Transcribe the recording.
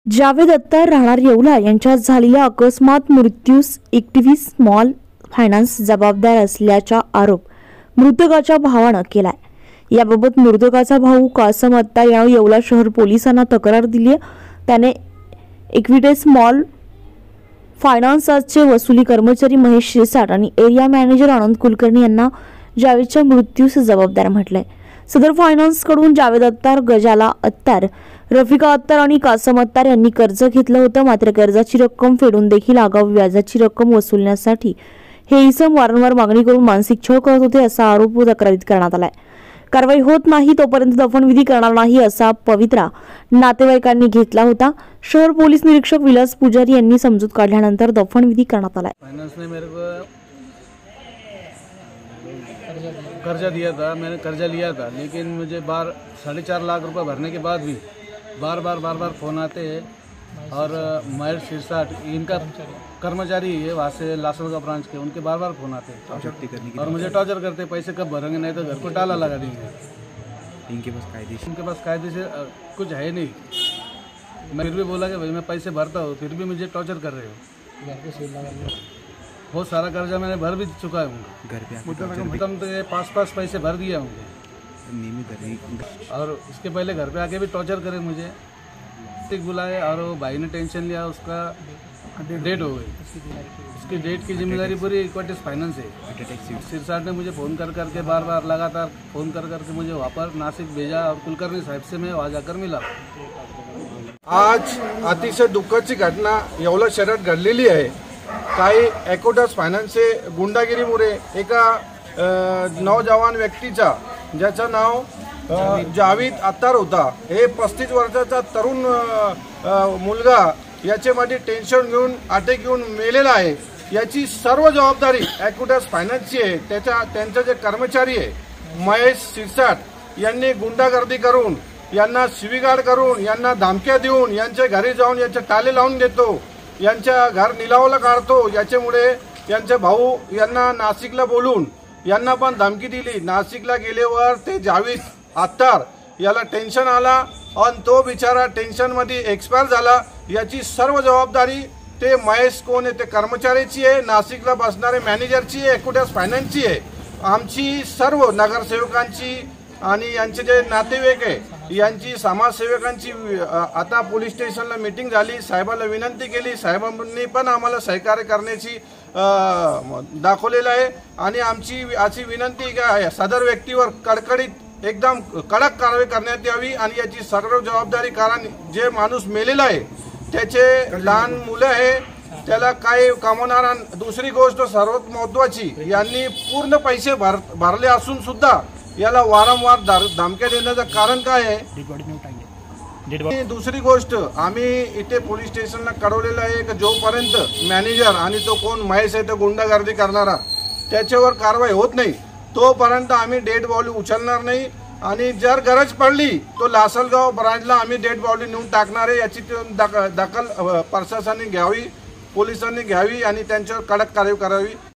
जावेद अत्तार राहणार येवला यांच्यात झालेल्या अकस्मात मृत्यूस एक्टिव्हिस्ट स्मॉल फायनान्स जबाबदार असल्याचा आरोप मृतकाच्या भावानं केलाय। याबाबत मृतकाचा भाऊ कासम अत्तार याने येवला शहर पोलिसांना तक्रार दिली आहे। त्याने एक्टिव्हिस्ट स्मॉल फायनान्सचे वसुली कर्मचारी महेश शिरसाट आणि एरिया मॅनेजर आनंद कुलकर्णी यांना जावेदच्या मृत्यूस जबाबदार म्हटलंय। सदर फायनान्स कडून जावेद अत्तार, गजाला अत्तार, रफिका अत्तार आणि कासम अत्तार यांनी कर्ज घेतलं होतं। मात्र कर्जाची रक्कम फेडून देखील आगाऊ व्याजाची रक्कम वसूलण्यासाठी हे इसम वारंवार मागणी करून मानसिक छळ करत होते असा आरोप तक्रारीत करण्यात आलाय। कारवाई होत नाही तोपर्यंत दफनविधी करणार नाही असा पवित्रा नातेवाईकांनी घेतला होता। शहर पोलीस निरीक्षक विलास पुजारी यांनी समजूत काढल्यानंतर दफनविधी करण्यात आलाय। फाइनेंस ने मेरे को कर्जा दिया था, मैंने कर्जा लिया था, लेकिन मुझे 4.5 लाख रुपए भरने के बाद भी बार बार फोन आते हैं। और महेश शिरसाट इनका कर्मचारी है, वहाँ से लासलगांव ब्रांच के, उनके बार फोन आते हैं और मुझे टॉर्चर करते हैं, पैसे कब भरेंगे, नहीं तो घर को ताला लगा देंगे। इनके पास कायदे से कुछ है नहीं। मैं फिर भी बोला कि भाई मैं पैसे भरता हूँ, फिर भी मुझे टॉर्चर कर रहे हो। बहुत सारा कर्जा मैंने भर भी चुका है, घर पे कम तो 5 पैसे भर दिया होंगे। और इसके पहले घर पे आके भी टॉर्चर करे मुझे, बुलाए और वो भाई ने टेंशन लिया, उसका डेट हो गई। उसकी डेट की जिम्मेदारी पूरी एक्टिव्हिस्ट फाइनेंस है। शिरसाट ने मुझे फ़ोन कर करके बार लगातार फ़ोन कर करके मुझे वहाँ पर नासिक भेजा और कुलकर्णी साहेब से मैं वहाँ जाकर मिला। आज अतिशय दुःखाची घटना येवला शहरात घडलेली आहे। काही एक्टिव्हिस्ट फायनान्सचे गुंडागिरीमुळे एका नौजवान व्यक्तीचा, ज्याचं नाव जावेद अत्तार होता, हे 35 वर्षाचा तरुण मुलगा याच्यामध्ये टेन्शन घेऊन अटॅक घेऊन मेलेला आहे। याची सर्व जबाबदारी एक्टिव्हिस्ट फायनान्सची आहे। त्यांचे जे कर्मचारी आहे महेश शिरसाट यांनी गुंडागर्दी करून, यांना शिवीगाळ करून, यांना धमक्या देऊन, यांच्या घरी जाऊन यांचे टाले लावून देतो, यांच्या घर निलावला काढतो। याच्यामुळे यांचे भाऊ यांना नाशिकला बोलून यांना पण धमकी दिली। नाशिकला गेल्यावर ते जावेद अत्तार याला टेन्शन आला आणि तो बिचारा टेन्शन मध्ये एक्सपायर झाला। याची सर्व जबाबदारी ते महेश कोण आहे, ते कर्मचारीची आहे, नाशिकला बसणारे मॅनेजरची आहे, एक्टिव्हिस्ट फायनान्सची आहे। आमची सर्व नगरसेवकांची आणि यांचे जे नातेवाईक आहे यांची, समाजसेवकांची आता पोलीस स्टेशनला मीटिंग झाली। साहेबांना विनंती केली, साहेबांनी पण आम्हाला सहकार्य करण्याची दाखवलेलं आहे। आणि आमची अशी विनंती आहे सदर व्यक्तीवर कडकडीत एकदम कडक कारवाई करण्यात यावी आणि याची सर्व जबाबदारी, कारण जे माणूस मेलेला आहे त्याचे लहान मुलं आहे, त्याला काय कमवणार। दुसरी गोष्ट सर्वात महत्त्वाची, यांनी पूर्ण पैसे भरले असून सुद्धा याला वारंवार धमक्या देण्याचं कारण काय आहे। दुसरी गोष्ट, आम्ही इथे पोलीस स्टेशनला कळवलेलं आहे की जोपर्यंत मॅनेजर आणि तो कोण महेश आहे तो गुंडागर्दी करणारा त्याच्यावर कारवाई होत नाही तोपर्यंत आम्ही डेड बॉडी उचलणार नाही। आणि जर गरज पडली तो लासलगाव ब्रांचला आम्ही डेड बॉडी नेऊन टाकणार आहे। याची दखल प्रशासनाने घ्यावी, पोलिसांनी घ्यावी आणि त्यांच्यावर कडक कारवाई करावी।